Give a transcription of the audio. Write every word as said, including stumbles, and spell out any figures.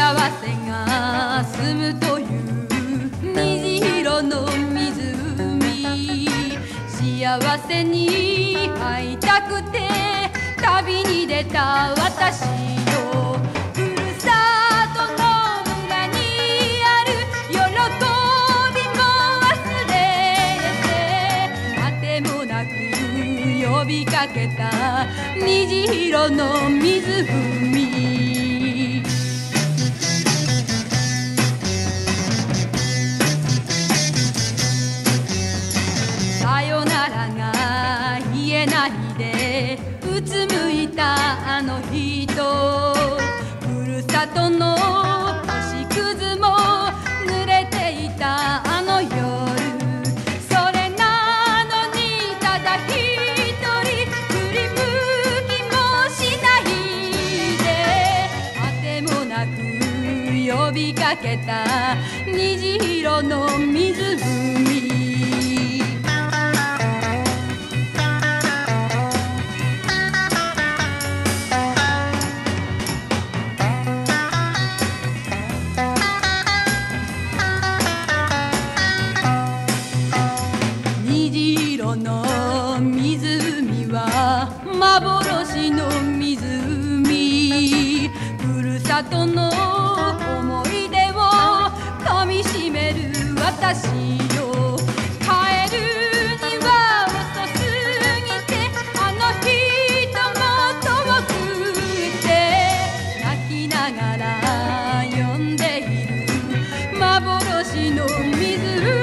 せが住むという虹色の湖、幸せに会いたくて旅に出た私よ。ふるさとの村にある喜びも忘れて、あてもなく呼びかけた虹色の湖。さよならが言えないでうつむいたあの人、ふるさとの星屑も濡れていたあの夜、それなのにただ一人振り向きもしないで、あてもなく呼びかけた虹色の湖。虹色の湖は幻の湖、ふるさとの思い出をかみしめる私よ。帰るには遅すぎてあの人も遠くて、泣きながら呼んでいる幻の湖。